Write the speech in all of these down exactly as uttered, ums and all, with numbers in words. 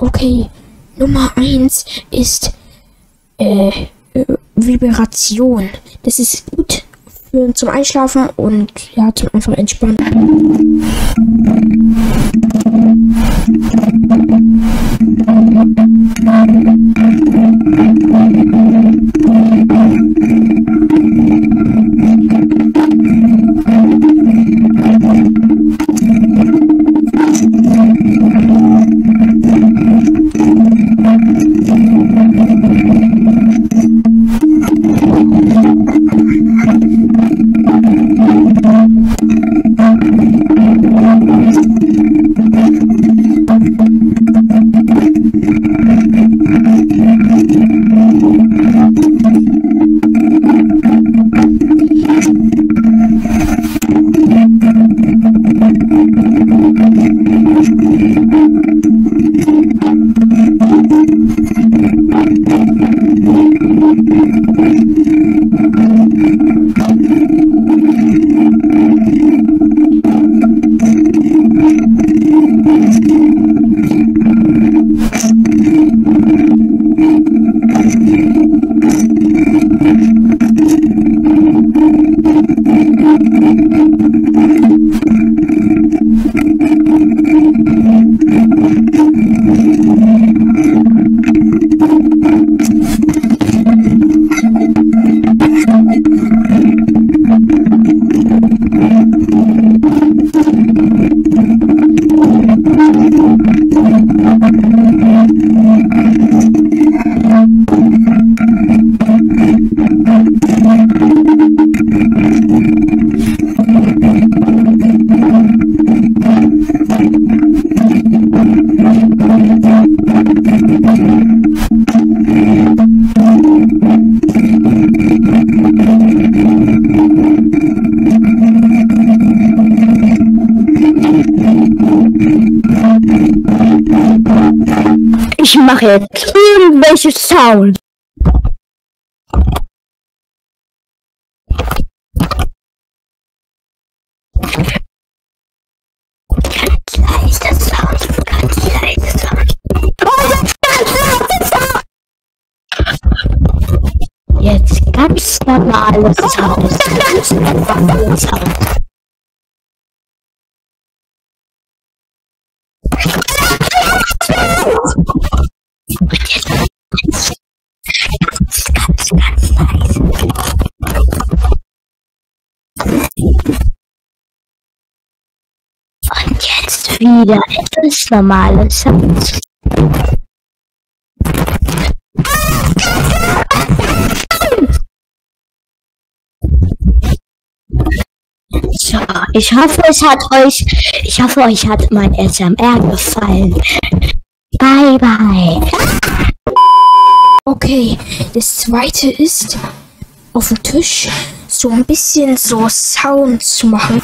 Okay, Nummer eins ist äh, Vibration. Das ist gut für zum Einschlafen und ja, zum einfach entspannen. Ich mache jetzt irgendwelche Sound. Ganz leise Sound, ganz leise Sound. Oh, jetzt ganz leise Sound. Jetzt ganz normales Sound. Ganz normales Sound. Und jetzt ganz, ganz, ganz leise. Und jetzt wieder etwas normales Sound. So, ich hoffe, es hat euch, ich hoffe, euch hat mein S M R gefallen. Bye, bye. Okay, das zweite ist, auf dem Tisch so ein bisschen so Sound zu machen.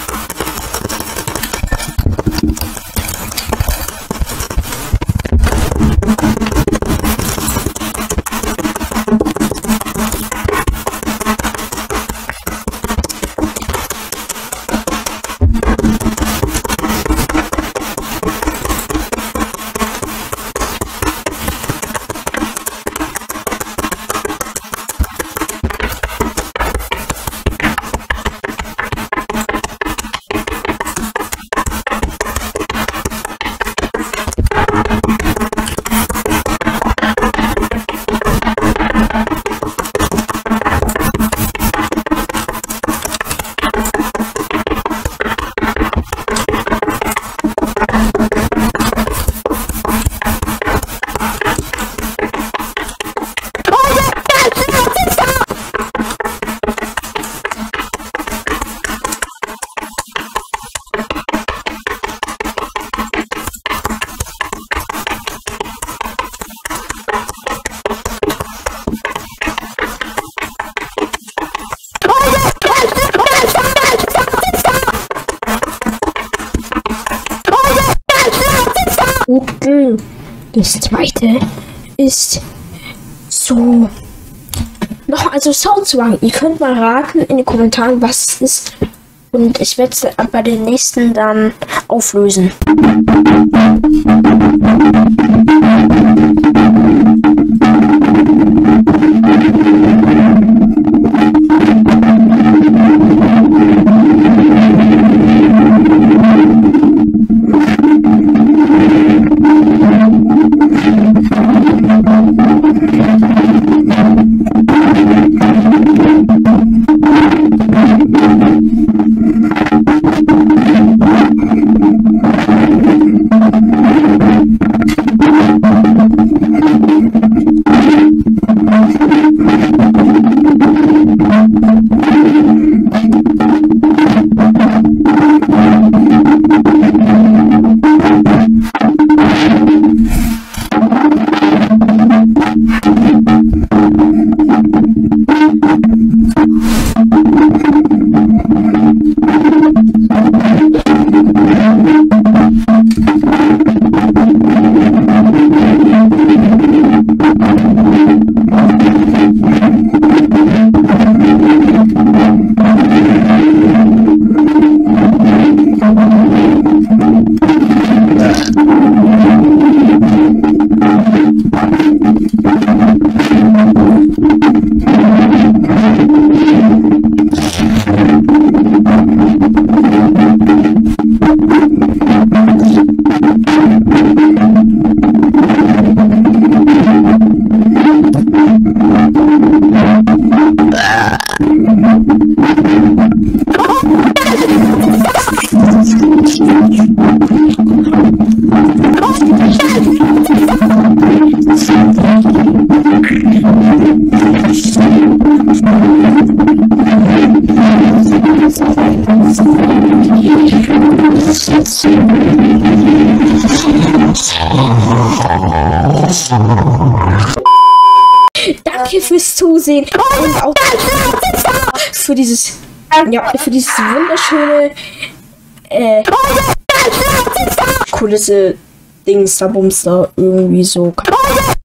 Okay. Das zweite ist so noch also Sound zu machen. Ihr könnt mal raten in den Kommentaren, was es ist. Und ich werde es bei den nächsten dann auflösen. Danke fürs Zusehen und auch für dieses, ja, für dieses wunderschöne, äh, Kulisse, Dings, da Bums da irgendwie so.